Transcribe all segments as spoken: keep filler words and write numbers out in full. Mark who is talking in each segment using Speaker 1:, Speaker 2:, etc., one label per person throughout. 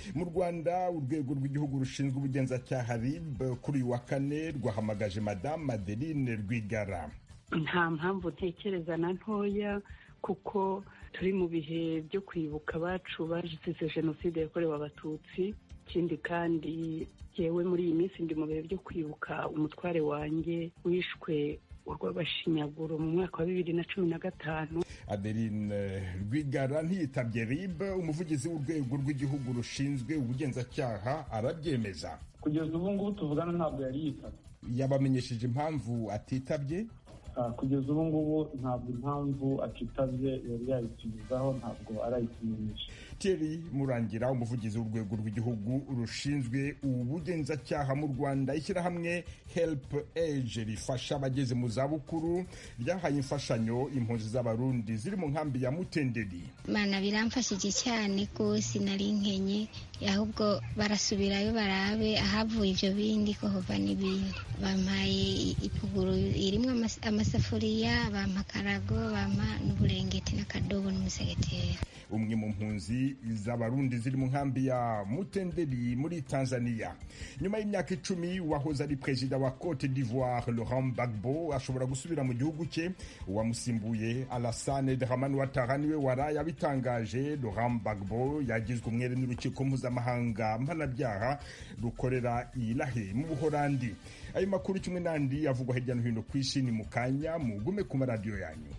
Speaker 1: mu Rwanda urwego rw'igihugu rushinzwe ubugenzacyaha R I B kuri uyu wa kane rwahamagaje Madame Adeline Rwigara.
Speaker 2: Nta mpamvu ntekereza na ntoya kuko turi mu bihe byo kwibuka abacu bazize jenoside yakorewe abatutsi. Ikindi kandi yewe muri iyi minsi ndi mu bihe byo kwibuka umutware wanjye wishwe urw'abashinyaguro mu mwaka wa bibiri na cumi na gatanu.
Speaker 1: Adeline Rwigara ntiyitabye R I B, umuvugizi w'urwego rw'igihugu rushinzwe ubugenzacyaha arabyemeza.
Speaker 3: Kugeza ubu ngubu tuvugana ntabwo yari yitabye.
Speaker 1: Yabamenyesheje impamvu atitabye?
Speaker 3: Kugeza ubu ngubu ntabwo impamvu atitabye yari yayitumizaho, ntabwo arayitumenyesha.
Speaker 1: Thierry Murangira, umuvugizi w'urwego rw'igihugu rushinzwe ubugenzacyaha mu Rwanda, ishyirahamwe Help Age rifasha abageze mu zabukuru ryahaye imfashanyo impunzi z'abarundi ziri mu nkambi ya Mutenderi.
Speaker 4: Mana biramfashije cyane rwose, nari nkenye, ahubwo barasubirayo barabe ahavuye ibyo bindi ko hova n'ibindi. Bampaye ipuguru irimo amasafuriya, bampa akarago, bampa n'uburengeti n'akadobo n'umusegeteri.
Speaker 1: Umwe mu mpunzi z'abarundi ziri mu nkambi ya Mutenderi muri Tanzania. Nyuma y'imyaka icumi wahoze ari perezida wa Cote d'Ivoire Laurent Gbagbo ashobora gusubira mu gihugu cye. Uwamusimbuye Alassane Dramane Ouattara niwe waraye abitangaje. Laurent Gbagbo yagizwe umwere n'urukiko mpuzamahanga mpanabyaha rukorera i La Haye mu Buholandi. Ayo makuru kimwe n'andi avugwa hirya no hino ku isi ni mu kanya, mugume ku maradiyo yanyu.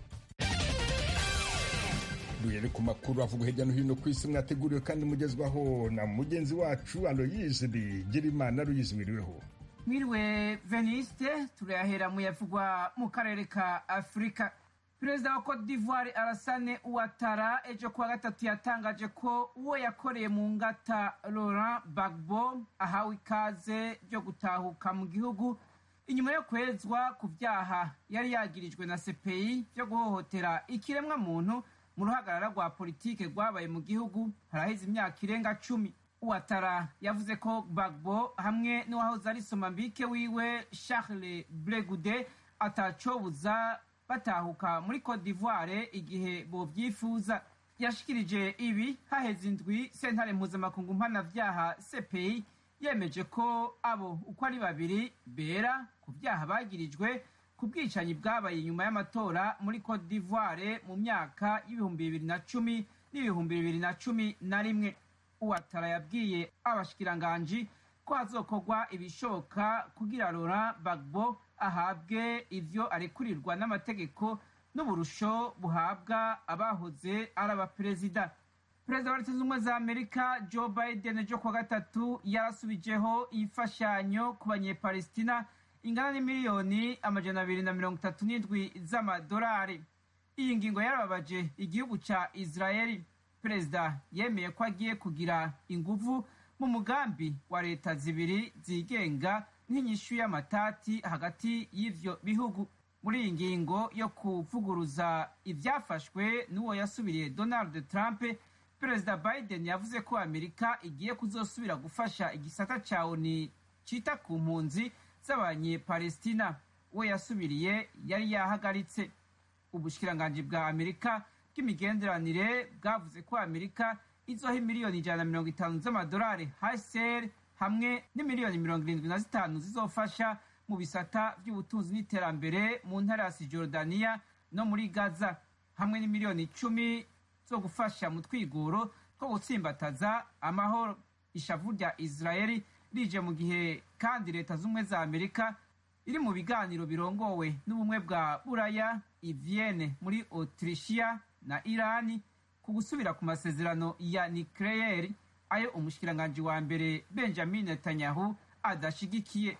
Speaker 1: Duhere ku makuru avugwa hirya no hino ku isi mwateguriwe kandi mugezwaho na mugenzi wacu Aloyse Bigirimana. Aloyse, mwiriweho?
Speaker 5: Mwiriwe Veniste. Turayahera mu yavugwa mu karere ka Afrika. Perezida wa Cote d'Ivoire Alassane Ouattara ejo kuwa gatatu yatangaje ko uwo yakoreye mu ngata Laurent Gbagbo ahawe ikaze ryo gutahuka mu gihugu inyuma yo kwezwa ku byaha yari yagirijwe na C P I byo guhohotera ikiremwa muntu mu ruhagarara rwa politike rwabaye mu gihugu haraheze imyaka irenga cumi. Ouattara yavuze ko Gbagbo hamwe n'uwahoze ari somambike wiwe Charles Blé Goudé atacobuza batahuka muri Cote d'Ivoire igihe bovyifuza. Yashikirije ibi haheze indwi sentare mpuzamakungu mpanavyaha C P I yemeje ko abo uko ari babiri bera ku vyaha bagirijwe ku bwicanyi bwabaye nyuma y'amatora muri Cote d'Ivoire mu myaka y'ibihumbi bibiri na cumi n'ibihumbi bibiri na cumi na rimwe. Ouattara yabwiye abashikiranganji ko hazokorwa ibishoboka kugira Laurent Gbagbo ahabwe ivyo arekurirwa n'amategeko n'uburusho buhabwa abahoze ari abaperezida. Perezida wa Leta Zunze Ubumwe za Amerika Joe Biden ejo kuwa gatatu yarasubijeho imfashanyo ku banyepalestina ingana n'imiliyoni amajana abiri na mirongo itatu n'indwi z'amadolari. Iyi ngingo yarababaje igihugu ca Israeli. Perezida yemeye ko agiye kugira inguvu mu mugambi wa leta zibiri zigenga nk'inyishu y'amatati hagati y'ivyo bihugu. Muri iyi ngingo yo kuvuguruza ivyafashwe n'uwo yasubiriye Donald Trump, Perezida Biden yavuze ko Amerika igiye kuzosubira gufasha igisata ca O N U cita ku mpunzi z'abanyepalestina uwo yasubiriye yari yahagaritse. Ubushikiranganji bwa Amerika bw'imigenderanire bwavuze ko Amerika izoha miliyoni ijana na mirongo itanu z'amadolari H C R hamwe n'imiliyoni mirongo irindwi na zitanu zizofasha mu bisata by'ubutunzi n'iterambere mu ntara ya Cisjordania no muri Gaza, hamwe n'imiliyoni icumi zo gufasha mu twigoro two gutsimbataza amahoro. Ishavu rya Israeli rije mu gihe kandi Leta z'Ubumwe za Amerika iri mu biganiro birongowe n'ubumwe bwa Buraya i Vienne muri Autrichia na Irani ku gusubira ku masezerano ya nucleaire ayo umushikiranganji wa mbere Benjamin Netanyahu adashigikiye.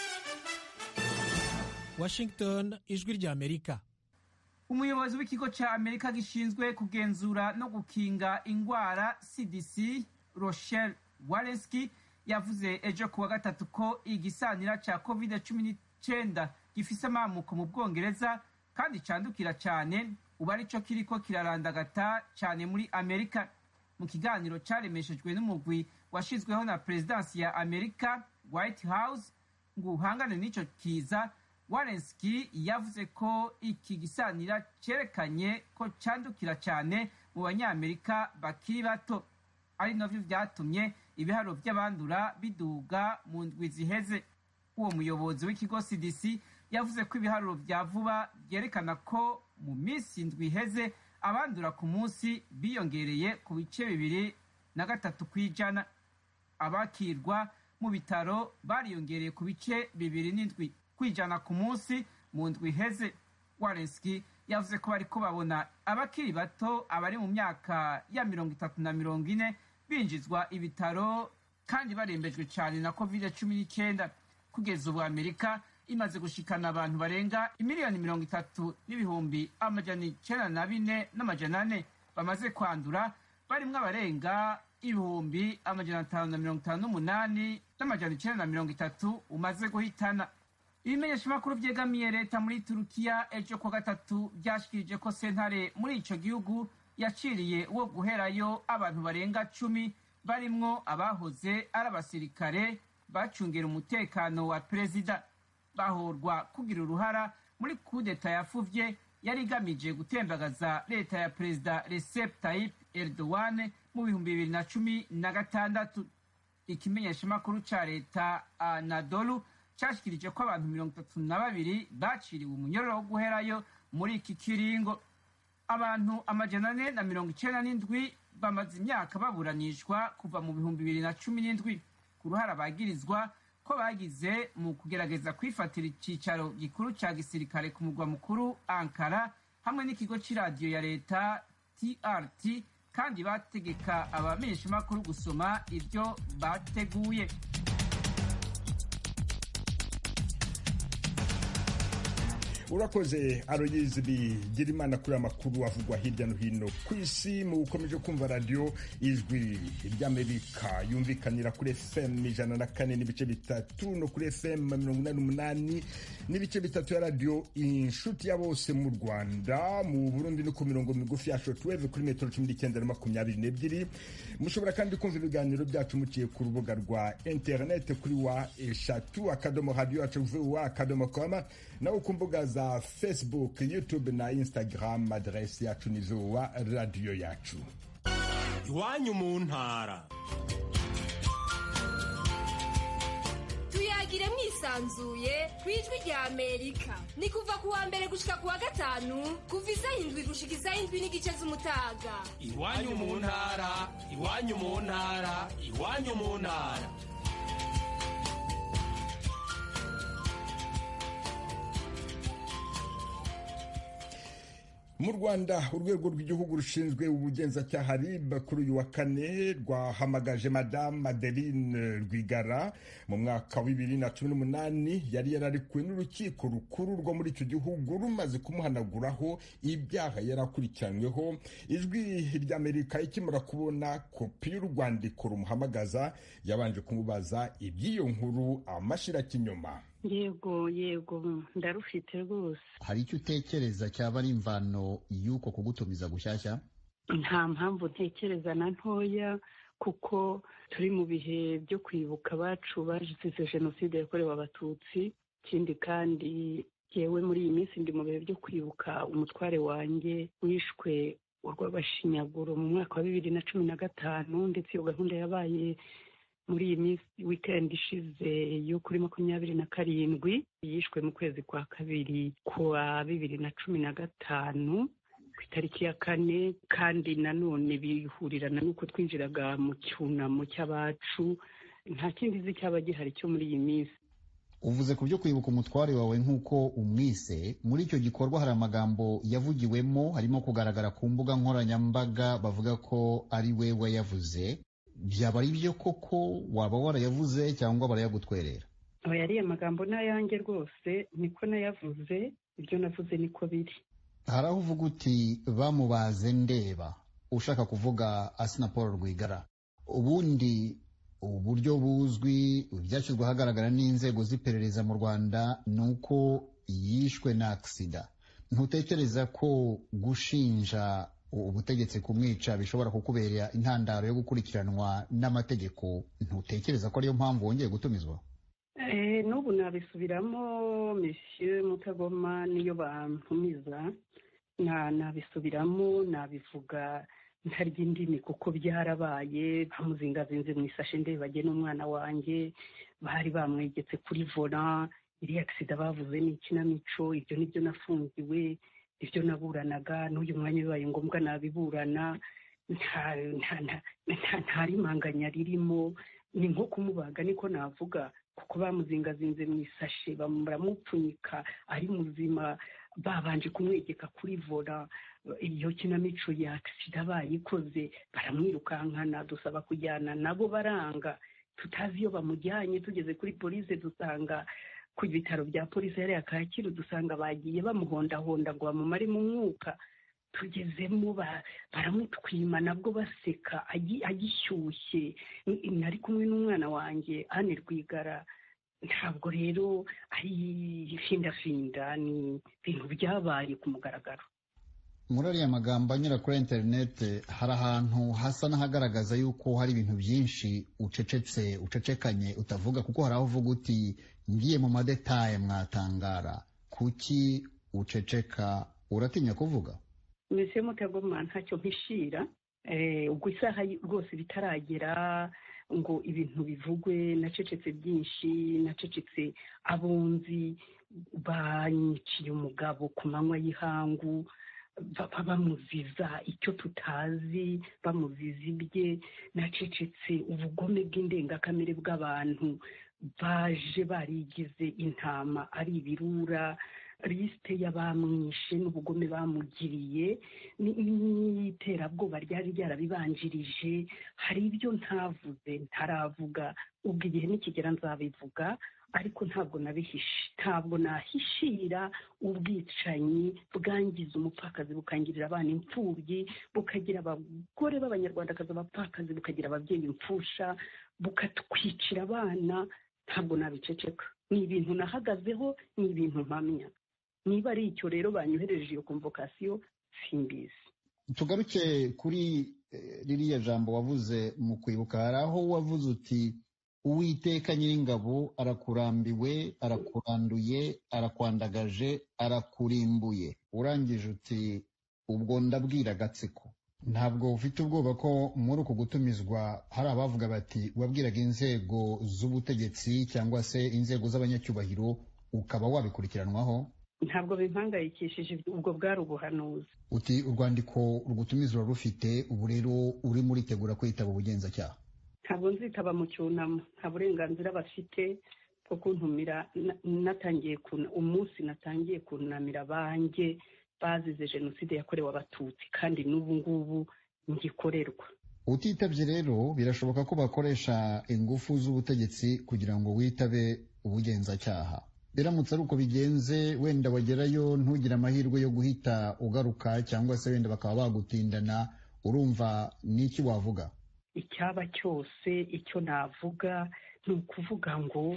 Speaker 6: Washington, ijwi rya Amerika.
Speaker 5: Umuyobozi w'ikigo ca Amerika gishinzwe kugenzura no gukinga ingwara C D C Rochelle Walensky yavuze ejo kuwa gatatu ko igisanira ca covid cumi n'icenda gifise amamuko mu Bwongereza kandi candukira cyane ubu arico kiriko kirarandagata cyane muri Amerika. Mu kiganiro caremeshejwe n'umugwi washizweho na Presidency ya Amerika White House ngo uhangane n'ico kiza, Walensky yavuze ko iki gisanira cerekanye ko candukira cyane mu banyamerika bakiri bato, ari navyo vyatumye ibiharuro by'abandura biduga mu ndwi ziheze. Uwo muyobozi w'ikigo C D C yavuze ko ibiharuro vya vuba byerekana ko mu minsi indwi iheze abandura ku munsi biyongereye ku bice bibiri na gatatu kw'ijana. Abakirwa mu bitaro bariyongereye ku bice bibiri n'indwi kw'ijana ku munsi mu ndwi iheze. Walensky yavuze ko bariko babona abakiri bato abari mu myaka ya mirongo itatu na mirongo ine binjizwa ibitaro kandi barembejwe cyane na covid cumi n'icyenda. Kugeza ubu Amerika imaze gushikana abantu barenga imiliyoni mirongo itatu n'ibihumbi amajana icenda na bine n'amajana ane bamaze kwandura, barimwo abarenga ibihumbi amajana atanu na mirongo itanu n'umunani n'amajana icenda na mirongo itatu umaze guhitana. Ibimenyeshamakuru vyegamiye leta muri Turukiya ejo kwa gatatu vyashikirije ko sentare muri ico gihugu yaciriye uwo guherayo abantu barenga cumi barimwo abahoze ari abasirikare bacungera umutekano wa perezida. Bahorwa kugira uruhara muri kudeta yafuvye yari igamije gutembagaza leta ya perezida Recep Tayyip Erdogan mu bihumbi bibiri na cumi na gatandatu. Ikimenyeshamakuru ca leta Anadolu cashikirije ko abantu mirongo itatu na babiri baciriwe umunyororo wo guherayo muri iki kiringo. Abantu amajana ane na mirongo icenda n'indwi bamaze imyaka baburanishwa kuva mu bihumbi bibiri na cumi n'indwi ku ruhara bagirizwa ko bagize mu kugerageza kwifatira icicaro gikuru ca gisirikare ku murwa mukuru Ankara hamwe n'ikigo c'iradiyo ya leta T R T, kandi bategeka abamenyeshamakuru gusoma ivyo bateguye.
Speaker 1: Urakoze Aloyizi Bigirimana kuri amakuru avugwa hirya no hino ku isi. Mu ukomeje kumva radio Ijwi ry'Amerika yumvikanira kuri F M ijana na kane n'ibice bitatu no kuri F M mirongo inani n'umunani n'ibice bitatu ya radio Inshuti ya Bose mu Rwanda. Mu Burundi no ku mirongo migufi ya shortwave kuri metero cumi n'icyenda na makumyabiri n'ebyiri. Mushobora kandi kumva ibiganiro byacu muciye ku rubuga rwa internet kuri wa eshatu akadomo radio yacu vuba akadomo com, naho ku mbuga za Facebook, YouTube na Instagram adresi yacu ni zuwa radio yacu.
Speaker 7: Iwanyu mu ntara.
Speaker 8: Tuyagire mwisanzuye kwijwi rya Amerika. Ni kuva ku wa mbere gushika ku wa gatanu kuva isaha indwi gushika isaha indwi n'igice z'umutaga.
Speaker 7: Iwanyu mu ntara, iwanyu mu ntara, iwanyu mu ntara.
Speaker 1: Mu Rwanda urwego rw'igihugu rushinzwe ubugenzacyaha R I B kuri uyu wa kane rwahamagaje Madame Madeline Rwigara mu mwaka wa bibiri na cumi n'umunani yari yararikuwe n'urukiko rukuru rwo muri icyo gihugu rumaze kumuhanaguraho ibyaha yarakurikiranyweho. Ijwi ry'Amerika ikimara kubona kopi y'urwandiko rumuhamagaza yabanje kumubaza iby'iyo nkuru amashira kinyoma.
Speaker 2: Yego yego ndarufite rwose.
Speaker 9: Hari icyo utekereza cyaba ari imvano y'uko kugutumiza gushyashya?
Speaker 2: Nta mpamvu ntekereza na ntoya, kuko turi mu bihe byo kwibuka abacu bazize jenoside yakorewe abatutsi. Ikindi kandi yewe muri iyi minsi ndi mu bihe byo kwibuka umutware wanjye wishwe urw'abashinyaguro mu mwaka wa bibiri na cumi na gatanu, ndetse iyo gahunda yabaye muri iyi minsi weekend ishize yo kuri makumyabiri na karindwi, yishwe mu kwezi kwa kabiri kwa bibiri na cumi na gatanu ku itariki ya kane. Kandi nanone bihurirana n'uko twinjiraga mu cyunamo cy'abacu. Nta kindi zi cyaba gihari cyo muri iyi minsi.
Speaker 9: Uvuze ku byo kwibuka umutware wawe nk'uko umwise, muri icyo gikorwa hari amagambo yavugiwemo harimo kugaragara ku mbuga nkoranyambaga bavuga ko ari we wayavuze. Byaba ari byo koko waba warayavuze cyangwa barayagutwerera?
Speaker 2: Oya, ari amagambo n'ayanjye rwose, niko nayavuze, ibyo navuze niko biri.
Speaker 9: Hari aho uvuga uti bamubaze ndeba, ushaka kuvuga Asina Paul Rwigara. Ubundi uburyo buzwi byashyizwe ahagaragara n'inzego z'iperereza mu Rwanda ni uko yishwe na aksida. Ntutekereza ko gushinja ubutegetsi kumwica bishobora kukubera intandaro yo gukurikiranwa n'amategeko? Ntutekereza ko ariyo mpamvu wongeye gutumizwa?
Speaker 2: Eh, n'ubu nabisubiramo Monsieur Mutagoma, niyo bantumiza na nabisubiramo nabivuga ntarya indimi kuko byarabaye, bamuzingazinze mu isashe ndebage n'umwana wanjye, bari bamwegetse kuri vola, iriya agisida bavuze ni ikinamico, ibyo nibyo nafungiwe, ibyo naburanaga, n'uyu mwanya bibaye ngombwa nabiburana, nta rimanganya ririmo, ni nko kumubaga niko navuga, kuko bamuzingazinze mu isashe baramupfunyika ari muzima, babanje kumwegeka kuri vola. Iyo kinamico ya agisida bayikoze, baramwirukankana, dusaba kujyana nabo baranga, tutazi iyo bamujyanye. Tugeze kuri polisi dusanga ku bitaro bya polisi yari Kacyiru, dusanga bagiye bamuhondahonda ngo bamumare mu mwuka. Tugezemo baramutwima, nabwo baseka agishyushye. Nari kumwe n'umwana wanjye Anne Rwigara. Ntabwo rero ari ifindafinda, ni ibintu byabaye ku mugaragaro.
Speaker 9: Muri ariya magambo anyura kuri interineti hari ahantu hasa n'ahagaragaza yuko hari ibintu byinshi ucecetse ucecekanye utavuga, kuko hari aho uvuga uti ngiye mu madetaye mwatangara. Kuki uceceka? Uratinya kuvuga?
Speaker 2: Mbese Mutagoma ntacyo mpishira, ubwo isaha rwose bitaragera ngo ibintu bivugwe. Nacecetse byinshi, nacecetse abunzi banyiciye umugabo ku manywa y'ihangu, bamuziza icyo tutazi, bamuziza ibye. Nacecetse ubugome bw'indengakamere bw'abantu baje barigize intama ari ibirura, lisite y'abamwishe n'ubugome bamugiriye n'iterabwoba ryari ryarabibanjirije. Hari ibyo ntavuze ntaravuga, ubwo igihe nikigera nzabivuga, ariko ntabwo nabihishe, ntabwo nahishira ubwicanyi bwangiza umupfakazi bukangirira abana imfubyi, bukagira abagore b'abanyarwandakazi abapfakazi, bukagira ababyeyi impfusha, bukatwicira abana. Ntabwo nabiceceka, ni ibintu nahagazeho, ni ibintu mpamya. Niba ari icyo rero banyohereje iyo konvokasiyo simbizi.
Speaker 9: Tugaruke kuri ririya jambo wavuze mu kwibuka. Hari aho wavuze uti Uwiteka Nyiringabo arakurambiwe, arakuranduye, arakwandagaje, arakurimbuye. Urangije uti ubwo ndabwira agatsiko. Ntabwo ufite ubwoba ko muri uku gutumizwa hari abavuga bati wabwiraga inzego z'ubutegetsi cyangwa se inzego z'abanyacyubahiro ukaba wabikurikiranwaho?
Speaker 2: Ntabwo bimpangayikishije, ubwo bwari ubuhanuzi.
Speaker 9: Uti urwandiko rugutumiza rufite, ubu rero urimo uritegura kwitaba ubugenzacyaha?
Speaker 2: Ntabwo nzitaba mu cyunamo, nta burenganzira bafite bwo kuntumira. Natangiye umunsi natangiye kunamira abanjye bazize jenoside yakorewe abatutsi, kandi n'ubu ngubu ngikorerwa.
Speaker 9: Utitabye rero birashoboka ko bakoresha ingufu z'ubutegetsi kugira ngo witabe ubugenzacyaha. Biramutse ari uko bigenze, wenda wagerayo ntugire amahirwe yo guhita ugaruka, cyangwa se wenda bakaba bagutindana, urumva n'iki wavuga?
Speaker 2: Icyaba cyose icyo navuga ni ukuvuga ngo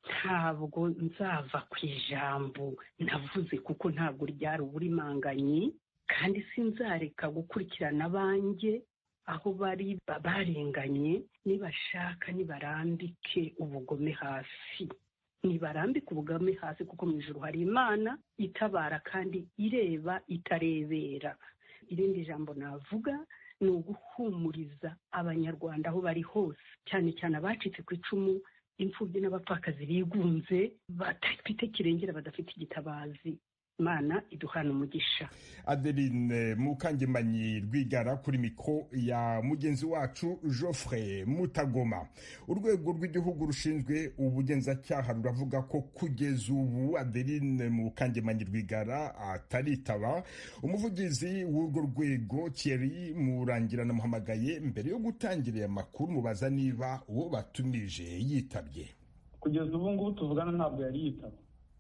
Speaker 2: ntabwo nzava ku ijambo navuze, kuko ntabwo ryari uburimanganye, kandi sinzareka gukurikirana abanjye aho bari barenganye. Nibashaka nibarambike ubugome hasi, nibarambike ubugome hasi, kuko mu ijuru hari Imana itabara kandi ireba itarebera. Irindi jambo navuga ni uguhumuriza abanyarwanda aho bari hose, cyane cyane abacitse ku icumu, imfubyi n'abapfakazi bigunze, badafite kirengera, badafite igitabazi. Imana iduhana umugisha.
Speaker 1: Adeline Mukangemanyi Rwigara kuri mikro ya mugenzi wacu Geoffrey Mutagoma. Urwego rw'igihugu rushinzwe ubugenzacyaha ruravuga ko kugeza ubu Adeline Mukangemanyi Rwigara ataritaba. Umuvugizi w'urwo rwego Thierry Murangira namuhamagaye mbere yo gutangira amakuru mubaza niba uwo batumije yitabye.
Speaker 3: Kugeza ubu ngubu tuvugana ntabwo yari yitaba.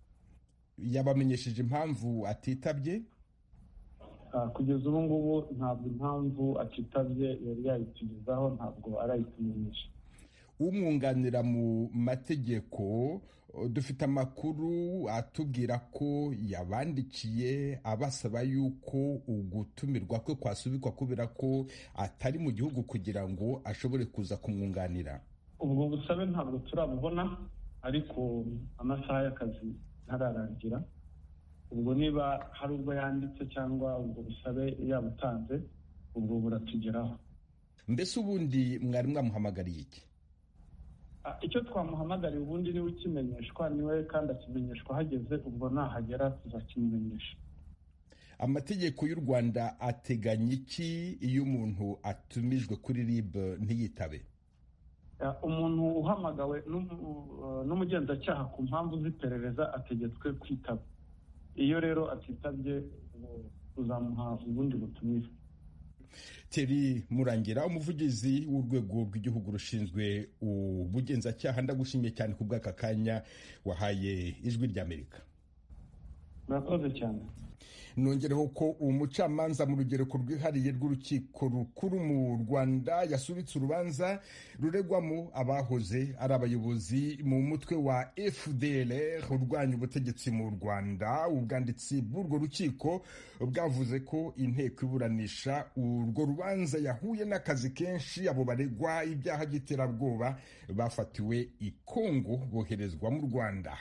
Speaker 1: Yabamenyesheje impamvu atitabye?
Speaker 3: Kugeza ubu ngubu ntabwo impamvu atitabye yari yayitugezaho, ntabwo arayitumenyesha.
Speaker 1: Umwunganira mu mategeko dufite amakuru atubwira ko yabandikiye abasaba yuko ugutumirwa kwe kwasubikwa kubera ko atari mu gihugu kugira ngo ashobore kuza kumwunganira.
Speaker 3: Ubwo busabe ntabwo turabubona, ariko amasaha y'akazi ntararangira. Ubwo niba hari ubwo yanditse cyangwa ubwo busabe yabutanze, ubwo buratugeraho.
Speaker 1: Mbese ubundi mwari mwamuhamagariye iki?
Speaker 3: Icyo twamuhamagariye ubundi niwe ukimenyeshwa, niwe kandi akimenyeshwa hageze, ubwo nahagera tuzakimenyesha.
Speaker 1: Amategeko y'u Rwanda ateganya iki iyo umuntu atumijwe kuri R I B ntiyitabe?
Speaker 3: Umuntu uhamagawe n'umugenzacyaha ku mpamvu z'iperereza ategetswe kwitaba. Iyo rero atitabye uzamuha ubundi butumire.
Speaker 1: Thierry Murangira, umuvugizi w'urwego rw'igihugu rushinzwe ubugenzacyaha, ndagushimiye cyane ku bw'aka kanya wahaye Ijwi ry'Amerika.
Speaker 3: Murakoze cyane.
Speaker 1: Nongereho ko umucamanza mu rugereko rwihariye rw'urukiko rukuru mu Rwanda yasubitse urubanza ruregwamo abahoze ari abayobozi mu mutwe wa F D L R urwanya ubutegetsi mu Rwanda. Ubwanditsi bw'urwo rukiko bwavuze ko inteko iburanisha urwo rubanza yahuye n'akazi kenshi abo baregwa ibyaha by'iterabwoba bafatiwe i Kongo boherezwa mu Rwanda.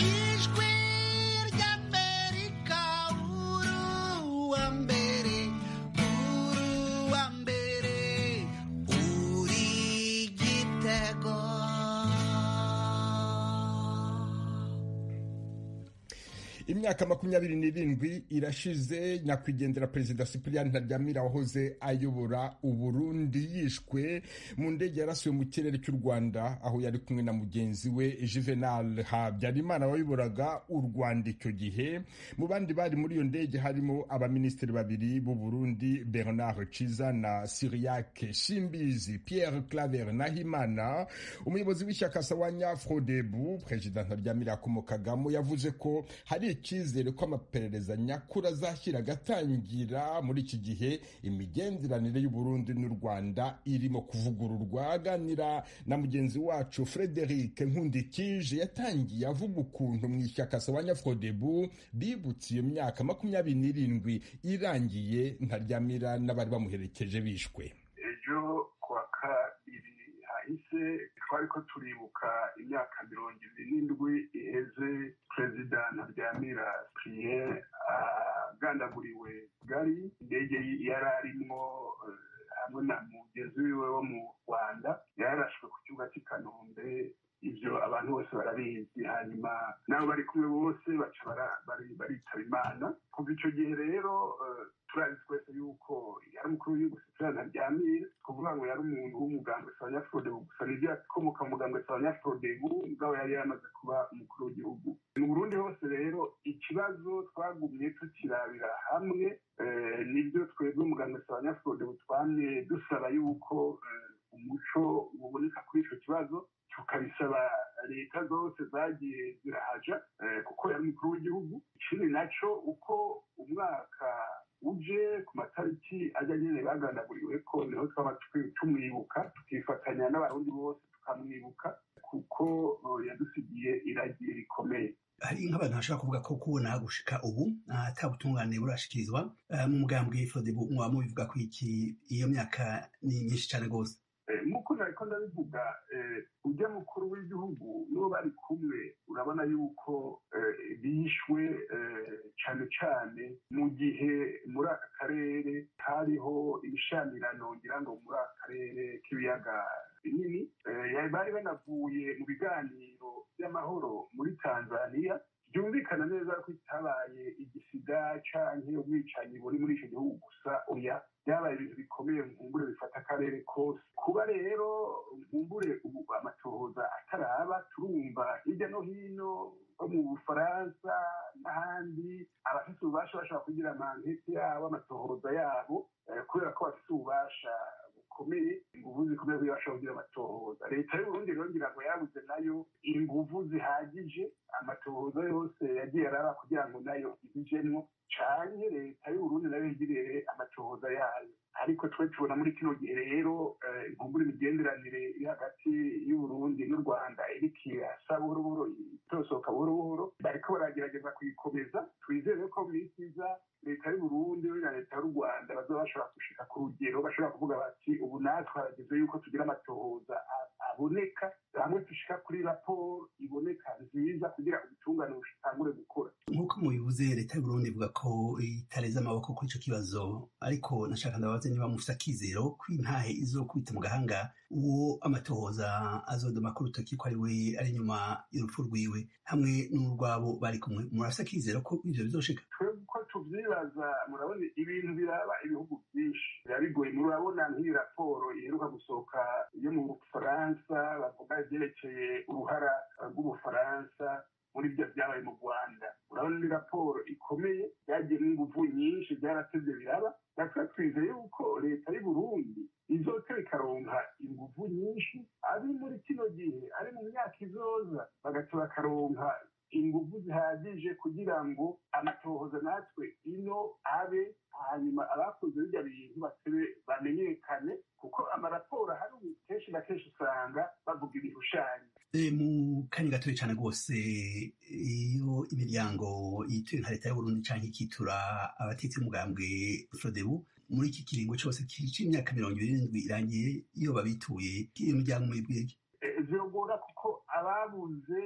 Speaker 1: Imyaka makumyabiri n'irindwi irashize nyakwigendera Perezida Cyprien Ntaryamira wahoze ayobora Uburundi yishwe mu ndege yarasiwe mu kirere cy'u Rwanda aho yari kumwe na mugenzi we Juvenal Habyarimana wayoboraga u Rwanda icyo gihe. Mu bandi bari muri iyo ndege harimo abaminisitiri babiri b'u Burundi, Bernard Ciza na Cyriaque Shimbizi. Pierre Claver Nahimana, umuyobozi w'ishyaka Sawanya Frodebu Perezida Ntaryamira akomokagamo, yavuze ko hari icyizere ko amaperereza nyakuri azashyira agatangira muri iki gihe imigenderanire y'u Burundi n'u Rwanda irimo kuvugururwa. Aganira na mugenzi wacu Frederic Nkundikije yatangiye avuga ukuntu mu ishyaka Sawanya Frodebu bibutse iyo myaka makumyabiri n'irindwi irangiye Ntaryamira n'abari bamuherekeje bishwe.
Speaker 10: Ejo kwa kabiri hahise twariko turibuka imyaka mirongo ibiri n'indwi iheze Perezida Ntaryamira Cyprien agandaguriwe Kigali. Indege yari arimwo hamwe na mugenzi wiwe wo mu Rwanda yarashwe ku kibuga cy'i Kanombe. Ivyo abantu bose barabizi, hanyuma nabo bari kumwe bose baca baritaba Imana. Kuva ico gihe rero turazi twese yuko yari umukuru w'igihugu Cyprien Ntaryamira, kuvuga ngo yari umuntu w'umugambwe Sawanya Frodebu gusa nivyo yakomoka mu mugambwe Sawanya Frodebu mugabo yari yamaze kuba umukuru w'igihugu. Mu Burundi hose rero ikibazo twagumye tukirabira hamwe, nibyo twebwe umugambwe Sawanya Frodebu twamye dusaba yuko umuco uboneka kuri ico kibazo, tukabisaba leta zose zagiye zirahaja kuko yari umukuru w'igihugu. Ikindi naco uko umwaka uje ku matariki ajya nyene bagandaguriwe ko niho twaba tumwibuka, tukifatanya n'abarundi bose tukamwibuka kuko yadusigiye iragiye rikomeye.
Speaker 11: Hari nk'abantu bashaka kuvuga ko kubona gushika ubu ata butungane burashikirizwa mu mugambwe Frodebu, mwaba mubivuga ko iki iyo myaka ni myinshi cyane rwose?
Speaker 10: Nk'uko nariko ndabivuga, ujya mukuru w'igihugu n'uwo bari kumwe urabona yuko bishwe cane cane mu gihe muri aka karere hariho ibishamirano ngira ngo muri aka karere k'ibiyaga binini. Bari banavuye mu biganiro by'amahoro muri Tanzania. Byumvikana neza ko itabaye igisiga canke ubwicanyi buri muri ico gihugu gusa, oya, byabaye ibintu bikomeye nkumbure bifata akarere kose. Kuba rero nkumbure ubu amatohoza ataraba, turumva hirya no hino bo mu Bufaransa n'ahandi abafite ububasha bashobora kugira amankete yabo, amatohoza yabo, kubera ko bafite ububasha bukomeye, inguvu zikomeye kugira bashobora kugira amatohoza. Leta y'Uburundi rero ngira ngo yabuze nayo inguvu zihagije, amatohoza yose yagiye araba kugira ngo nayo ibijemwo, canke leta y'Uburundi nayo yigirire amatohoza yayo. Ariko twe tubona muri kino gihe rero inkumbura imigenderanire iri hagati y'Uburundi n'u Rwanda iriko irasa buhoro buhoro, itosohoka buhoro buhoro, bariko baragerageza kuyikomeza. Twizere ko mw'isi iza leta y'Uburundi na leta y'u Rwanda bazoba bashobora gushika ku rugero bashobora kuvuga bati ubu natwe harageze yuko tugira amatohoza aboneka dushika hamwe dushika kuri raporo iboneka nziza kugira ubutungane bushitangure gukora.
Speaker 11: Nk'uko mubivuze leta y'Uburundi ivuga ko itareze amaboko kuri ico kibazo, ariko nashaka ndabaze niba mufise akizero ko intahe izokubita mu gahanga uwo amatohoza azodoma ku rutoki ko ari we ari inyuma y'urupfu rwiwe hamwe n'urwabo bari kumwe. Murafise akizero ko ivyo bizoshika?
Speaker 10: Twebwe uko tuvyibaza, murabona ibintu biraba ibihugu vyinshi biba bigoye. Murabona nk'iyi raporo iheruka gusohoka yo mu Bufaransa bavuga ivyerekeye uruhara rw'Ubufaransa muri byo byabaye mu Rwanda. Urabona ni raporo ikomeye yagiye n'inguvu nyinshi, byaratevye biraba. Natwe twizeye yuko leta y'u Burundi izotera ikaronka inguvu nyinshi, ari muri kino gihe ari mu myaka izoza bagaca bakaronka inguvu zihagije kugira ngo amatohoza natwe ino abe, hanyuma abakoze birya bintu batebe bamenyekane, kuko amaraporo ahari ubu kenshi na kenshi usanga bavuga ibishushanyo.
Speaker 11: Mu kanya gatoya cyane rwose, iyo imiryango yituye nka leta y'Uburundi canke ikitura abatetsi b'umugambwe Frodebu muri iki kiringo cyose c'imyaka mirongo ibiri n'indwi irangiye, iyo babituye iyo miryango muyibwiye
Speaker 10: zirogora kuko ababuze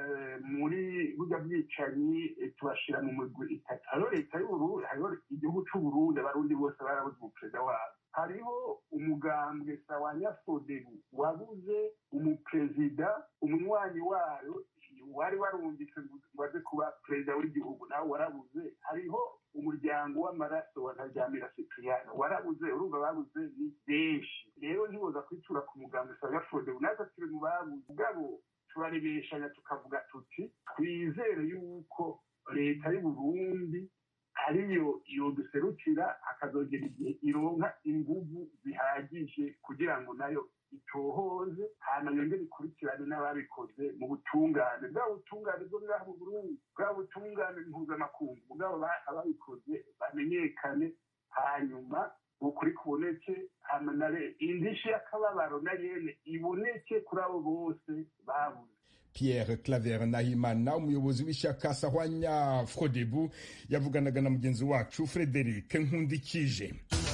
Speaker 10: muri burya bwicanyi tubashira mu migwi itatu. hariho leta y'Uburundi, hariho igihugu c'Uburundi, abarundi bose barabuze umuperezida wabo. hariho umugambwe Sawanya Frodebu wabuze umuperezida, umunywanyi wayo wari warungitse ngo aze kuba perezida w'igihugu nawe warabuze. hariho umuryango w'amaraso wa Ntaryamira Cyprien warabuze. urumva babuze ni benshi. rero ntiboza kwitura ku mugambwe Sawanya Frodebu, natwe turi mu babuze. mugabo turarebeshanya tukavuga tuti twizere yuko leta y'u Burundi ariyo yoduserukira, akazogera igihe ironka inguvu zihagije kugira ngo nayo itohoze hanyuma yongere ikurikirane n'ababikoze mu butungane, bwa butungane bwo ngaha mu Burundi, bwa butungane mpuzamakungu, bwabo ababikoze bamenyekane, hanyuma ukuri kuboneke, hanyuma indishi y'akababaro na yene iboneke kuri abo bose babuze.
Speaker 1: Pierre Claver Nahimana, umuyobozi w'ishyaka Sahwanya Frodebu, yavuganaga na mugenzi wacu Frederic Nkundikije.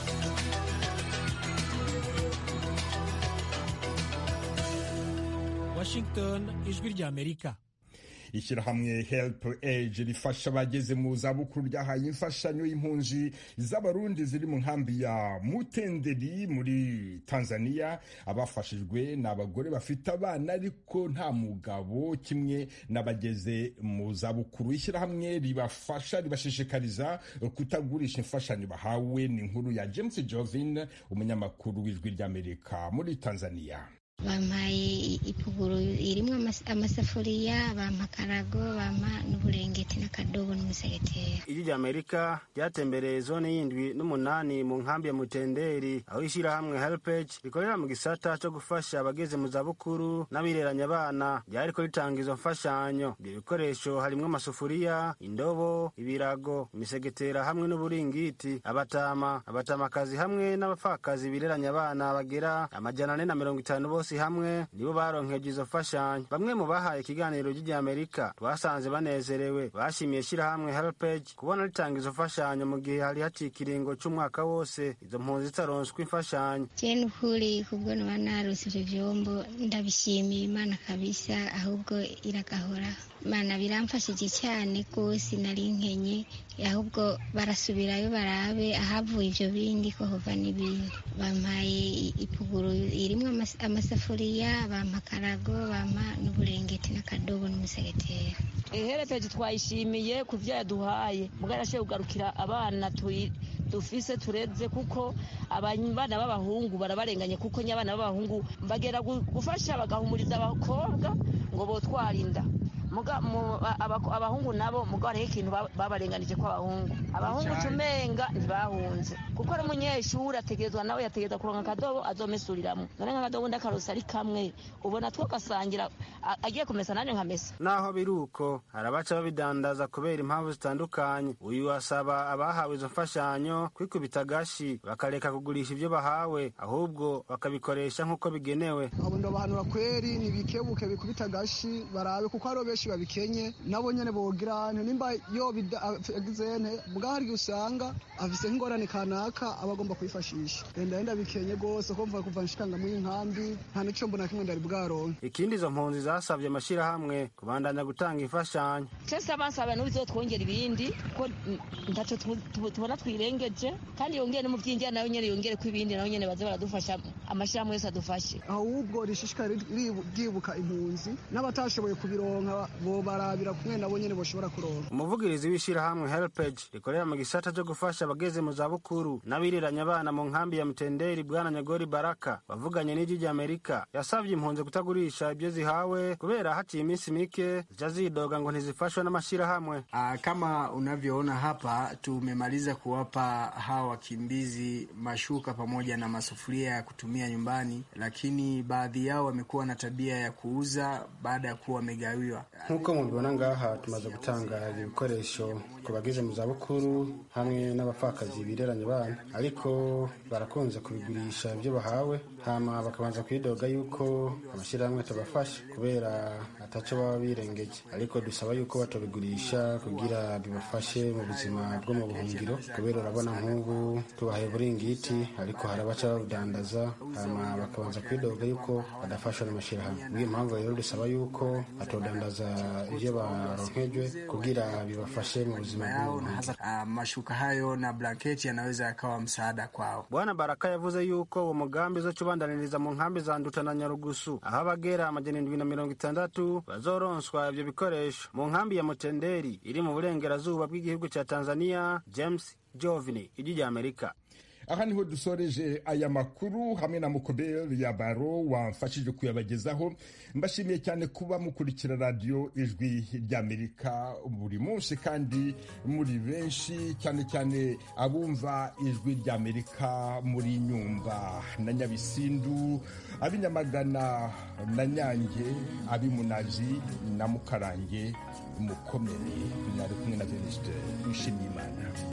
Speaker 6: Washington, ijwi ry'Amerika.
Speaker 1: Ishyirahamwe Help Age rifasha abageze mu zabukuru ryahaye imfashanyo y'impunzi z'abarundi ziri mu nkambi ya Mutenderi muri Tanzania. Abafashijwe ni abagore bafite abana ariko nta mugabo, kimwe n'abageze mu zabukuru. Ishyirahamwe ribafasha ribashishikariza kutagurisha imfashanyo bahawe. Ni inkuru ya James Jovin, umunyamakuru w'ijwi ry'Amerika muri Tanzania.
Speaker 4: Bampaye ipuguru irimwo amasafuriya, bampa karago, bampa n'uburengeti n'akadobo n'umusegetera.
Speaker 12: Ijwi ry'Amerika ryatembereye zone y'indwi n'umunani mu nkambi ya Mutenderi, aho ishyirahamwe Helpage rikorera mu gisata cyo gufasha abageze mu zabukuru n'abireranya abana. Ryariko ritanga izo mfashanyo. Ibyo bikoresho harimwo amasafuriya, indobo, ibirago, imisegetera hamwe n'uburingiti. Abatama, abatamakazi hamwe n'abapfakazi bireranya abana bagera amajana ane na mirongo itanu bose hamwe nibo baronkeje izo mfashanyo. Bamwe mu bahaye ikiganiro ry'Amerika twasanze banezerewe, bashimiye ishyirahamwe Helpage kubona ritanga izo mfashanyo mu gihe hari haciye ikiringo c'umwaka wose izo mpunzi zitaronswa imfashanyo.
Speaker 4: Je n'ukuri kubwo noba narose ivyo vyombo ndabishimiye Imana kabisa, ahubwo iragahora. Imana biramfashije cyane rwose, nari nkenye, ahubwo barasubirayo barabe ahavuye ivyo bindi ko hova n'ibindi. Bampaye ipuguru irimwo amasafuriya, bampa karago, bampa n'uburengeti n'akadobo n'umusegetera.
Speaker 13: Helpage twayishimiye ku vyo yaduhaye, mugara ashe kugarukira abana dufise tureze, kuko abana b'abahungu barabarenganye, kuko nyabana b'abahungu bagera gufasha bagahumuriza abakobwa ngo botwarinda. Muga abahungu nabo muga hariho ikintu babarenganije ko abahungu abahungu tumenga ntibahunze, kuko ari umunyeshuri ategerezwa nawe yategereza kuronka akadobo azomesuriramwo. none nk'akadobo ndakarosa ari kamwe, ubona two gasangira agiye kumesa nanje nkamesa.
Speaker 12: Naho biruko harabaca babidandaza kubera impamvu zitandukanye. Uyu asaba abahawe izo mfashanyo kwikubita gashi bakareka kugurisha ivyo bahawe, ahubwo bakabikoresha nk'uko bigenewe.
Speaker 14: Abo ndabahanura kweri nibikebuke bikubita gashi barabe, kuko ari benshi babikenye nabo nyene bogira nimba yo bidazene. Muga hari usanga afise nk'ingorane kanaka aba agomba kwifashisha enda enda bikenye gose ko mva kuva nshikanga mu inkambi nta nico mbona kimwe ndari bwaronke.
Speaker 12: Ikindi izo mpunzi zasavye amashirahamwe kubandanya gutanga imfashanyo.
Speaker 13: Twese abansaba n'ubizotwongera ibindi ko ntaco tubona twirengeje kandi yongere no mu vy'injya nayo nyene yongere ko ibindi nayo nyene baze baradufasha amashirahamwe yose adufashe.
Speaker 14: Ahubwo rishishikara ryibuka impunzi n'abatashoboye kubironka bo barabira kumwe nabo nyene boshobora kuronka.
Speaker 12: Umuvugirizi w'ishirahamwe Helpage rikorera mu gisata cyo gufasha abageze mu zabukuru n'abiriranya abana mu nkambi ya Mtenderi Bwana Nyagori Baraka bavuganye n'ijwi rya Amerika yasavye impunzi kutagurisha ibyo zihawe kubera haciye iminsi mike zidoga ngo ntizifashwe n'amashirahamwe.
Speaker 15: Kama unavyoona hapa tumemaliza kuwapa hawa wakimbizi mashuka pamoja na masufuria ya kutumia nyumbani, lakini baadhi yao wamekuwa na tabia ya kuuza baada ya kuwa wamegawiwa.
Speaker 12: Nkuko mubibona ngaha tumaze gutanga ibikoresho ku bageze mu zabukuru hamwe n'abapfakazi bireranye abana, ariko barakunze kubigurisha ibyo bahawe hama bakabanza kwidoga yuko amashirahamwe tabafasha kubera ataco baba birengeje, ariko dusaba yuko batobigurisha kugira bibafashe mu buzima bwo mu buhungiro kubera urabona nk'ubu tubahaye buringiti ariko harabaca babudandaza hama bakabanza kwidoga yuko badafashwa n'amashirahamwe. Niyo mpamvu rero dusaba yuko batodandaza ibyo baronkejwe kugira bibafashe mu buzima bwabo.
Speaker 15: Uh, mashuka hayo na blanketi yanaweza yakawa msaada kwao.
Speaker 12: Bwana Baraka yavuze yuko uwo mugambi zo cubandaniriza mu nkambi za Nduta na Nyarugusu aho abagera amajana indwi na mirongo itandatu bazoronswa ibyo bikoresho mu nkambi ya Mutenderi iri mu burengerazuba bw'igihugu cya Tanzania. James Jovini, ijwi rya Amerika.
Speaker 1: Aha niho dusoreje aya makuru hamwe na Mukobel ya Baro wamfashije kuyabagezaho. Mbashimiye cyane kuba mukurikira radio Ijwi ry'Amerika buri munsi kandi muri benshi, cyane cyane abumva Ijwi ry'Amerika muri Nyumba na Nyabisindu, abinyamagana na Nyange, abimunazi na Mukarange. Mukomere mwari kumwe na Venuste Nshimiyimana.